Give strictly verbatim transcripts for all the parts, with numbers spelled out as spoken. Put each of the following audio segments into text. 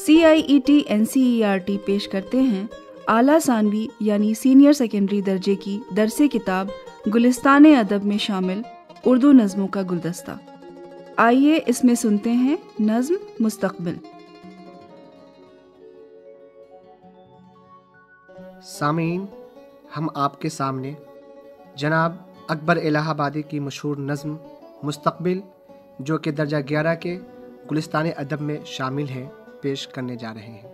C I E T N C E R T پیش کرتے ہیں اعلیٰ ثانوی یعنی سینئر سیکنڈری درجے کی درس کتاب گلستان ادب میں شامل اردو نظموں کا گلدستہ۔ آئیے اس میں سنتے ہیں نظم مستقبل۔ سامعین، ہم آپ کے سامنے جناب اکبر الہ آبادی کی مشہور نظم مستقبل، جو کہ درجہ گیارہ کے گلستان ادب میں شامل ہے، پیش کرنے جا رہے ہیں۔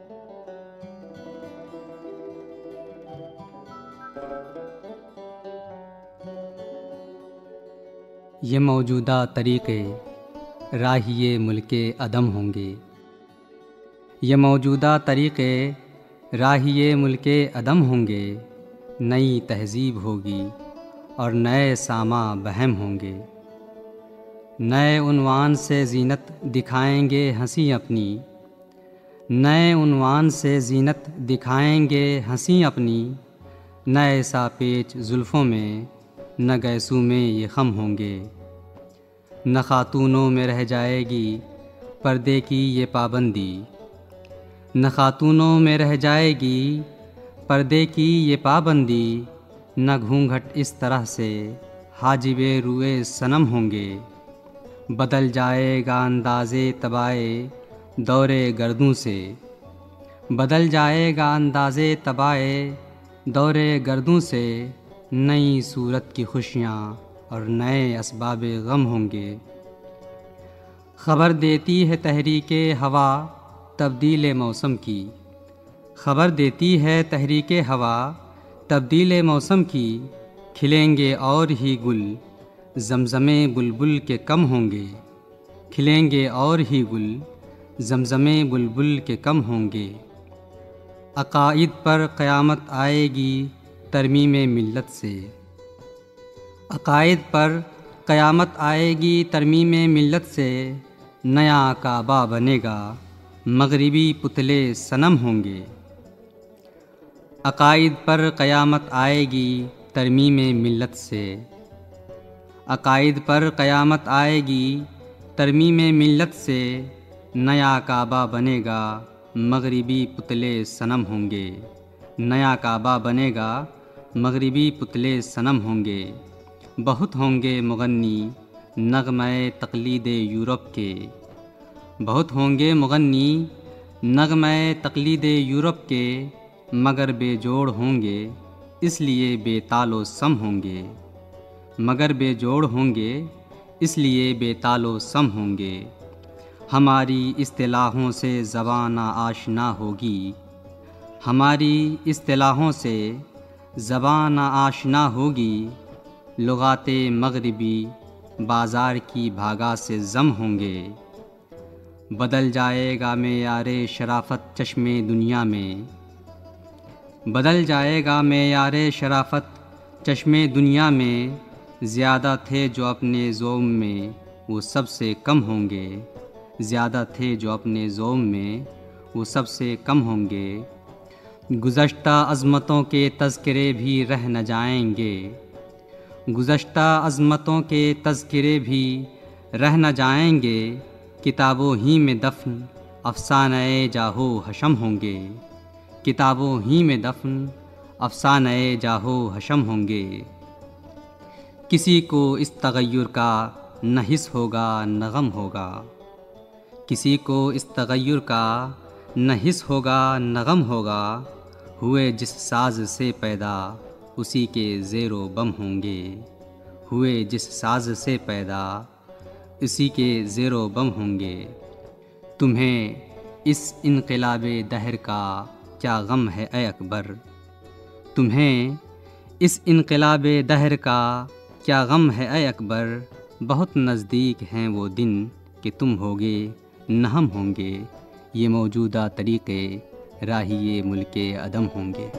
یہ موجودہ طریقے راہی ملک عدم ہوں گے، یہ موجودہ طریقے راہی ملک عدم ہوں گے، نئی تہذیب ہوگی اور نئے ساماں بہم ہوں گے، نئے عنوان سے زینت دکھائیں گے ہنسی اپنی، نئے عنوان سے زینت دکھائیں گے ہنسی اپنی، نئے سا پیچ زلفوں میں نہ گیسوں میں یہ خم ہوں گے، نہ خاتونوں میں رہ جائے گی پردے کی یہ پابندی، نہ خاتونوں میں رہ جائے گی پردے کی یہ پابندی، نہ گھونگھٹ اس طرح سے حاجب روئے صنم ہوں گے، بدل جائے گا اندازے طبائے دورے گردوں سے، بدل جائے گا اندازے طبائے دورے گردوں سے، نئی صورت کی خوشیاں اور نئے اسباب غم ہوں گے، خبر دیتی ہے تحریک ہوا تبدیل موسم کی، خبر دیتی ہے تحریک ہوا تبدیل موسم کی، کھلیں گے اور ہی گل زمزمے بلبل کے کم ہوں گے، کھلیں گے اور ہی گل زمزمے بلبل کے کم ہوں گے، عقائد پر قیامت آئے گی ترمیم ملت سے، عقائد پر قیامت آئے گی ترمیم ملت سے، نیا کعبہ بنے گا مغربی پتلے صنم ہوں گے، عقائد پر قیامت آئے گی ترمیم ملت سے، عقائد پر قیامت آئے گی ترمیم ملت سے، نیا کعبہ بنے گا مغربی پتلے صنم ہوں گے، نیا کعبہ بنے گا مغربی پتلے صنم ہوں گے، بہت ہوں گے مغنی نغمۂ تقلید یورپ کے، بہت ہوں گے مغنی نغمۂ تقلید یورپ کے، مگر بے جوڑ ہوں گے اس لیے بے تال و سم ہوں گے، مگر بے جوڑ ہوں گے اس لیے بے تال و سم ہوں گے، ہماری اصطلاحوں سے زبان نہ آشنا ہوگی، ہماری اصطلاحوں سے زبان نہ آشنا ہوگی، لغات مغربی بازار کی بھاگا سے ضم ہوں گے، بدل جائے گا معیار شرافت چشم دنیا میں، بدل جائے گا معیار شرافت چشم دنیا میں، زیادہ تھے جو اپنے زوم میں وہ سب سے کم ہوں گے، زیادہ تھے جو اپنے زوم میں وہ سب سے کم ہوں گے، گزشتہ عظمتوں کے تذکرے بھی رہ نہ جائیں گے، گزشتہ عظمتوں کے تذکرے بھی رہ نہ جائیں گے، کتابوں ہی میں دفن افسانہ جاہو حشم ہوں گے، کتابوں ہی میں دفن افسانہ جاہو حشم ہوں گے، کسی کو اس تغیر کا نہ حس ہوگا نہ غم ہوگا، کسی کو اس تغیر کا نہ حس ہوگا نہ غم ہوگا، ہوئے جس ساز سے پیدا اسی کے زیر و بم ہوں گے، ہوئے جس ساز سے پیدا اسی کے زیر و بم ہوں گے، تمہیں اس انقلاب دہر کا کیا غم ہے اے اکبر، تمہیں اس انقلاب دہر کا کیا غم ہے اے اکبر، بہت نزدیک ہیں وہ دن کہ تم ہوگے نہ ہم ہوں گے، یہ موجودہ طریقے راہی ملک عدم ہوں گے۔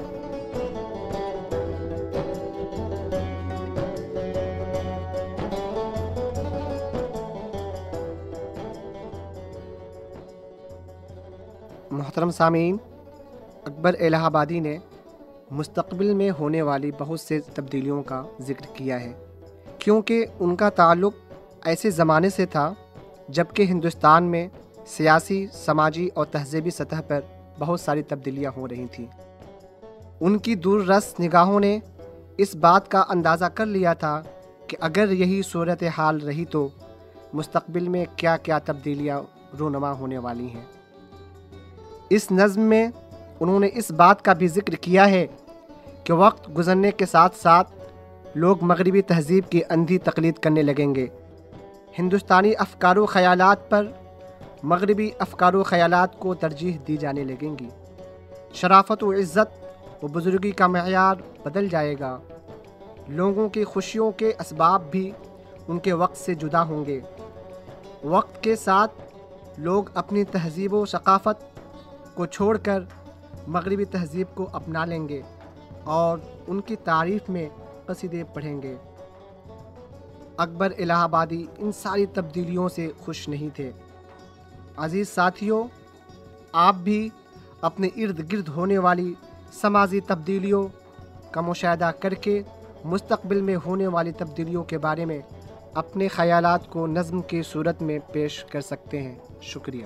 محترم سامعین، اکبر الہ آبادی نے مستقبل میں ہونے والی بہت سے تبدیلیوں کا ذکر کیا ہے، کیونکہ ان کا تعلق ایسے زمانے سے تھا جب کہ ہندوستان میں سیاسی، سماجی اور تہذیبی سطح پر بہت ساری تبدیلیاں ہو رہی تھیں۔ ان کی دور رس نگاہوں نے اس بات کا اندازہ کر لیا تھا کہ اگر یہی صورتحال رہی تو مستقبل میں کیا کیا تبدیلیاں رونما ہونے والی ہیں۔ اس نظم میں انہوں نے اس بات کا بھی ذکر کیا ہے کہ وقت گزرنے کے ساتھ ساتھ لوگ مغربی تہذیب کی اندھی تقلید کرنے لگیں گے۔ ہندوستانی افکار و خیالات پر مغربی افکار و خیالات کو ترجیح دی جانے لگیں گی۔ شرافت و عزت و بزرگی کا معیار بدل جائے گا۔ لوگوں کی خوشیوں کے اسباب بھی ان کے وقت سے جدا ہوں گے۔ وقت کے ساتھ لوگ اپنی تہذیب و ثقافت کو چھوڑ کر مغربی تہذیب کو اپنا لیں گے اور ان کی تعریف میں قصیدے پڑھیں گے۔ اکبر الہ آبادی ان ساری تبدیلیوں سے خوش نہیں تھے۔ عزیز ساتھیوں، آپ بھی اپنے ارد گرد ہونے والی سماجی تبدیلیوں کا مشاہدہ کر کے مستقبل میں ہونے والی تبدیلیوں کے بارے میں اپنے خیالات کو نظم کی صورت میں پیش کر سکتے ہیں۔ شکریہ۔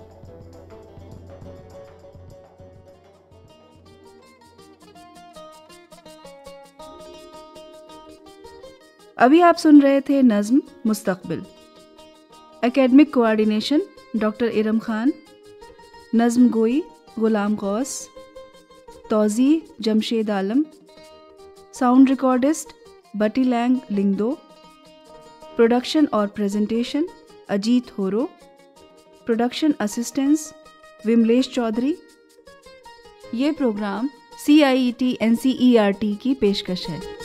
ابھی آپ سن رہے تھے نظم مستقبل۔ Academic coordination doctor Iram Khan, نظم گوئی غلام غوث، توزیع Jamshed Alam, sound recordist Bitty Laing Lyngdoh, production اور presentation Ajit Horo, production assistance Vimlesh Chaudhary. یہ programme C I E T N C E R T کی پیشکش ہے۔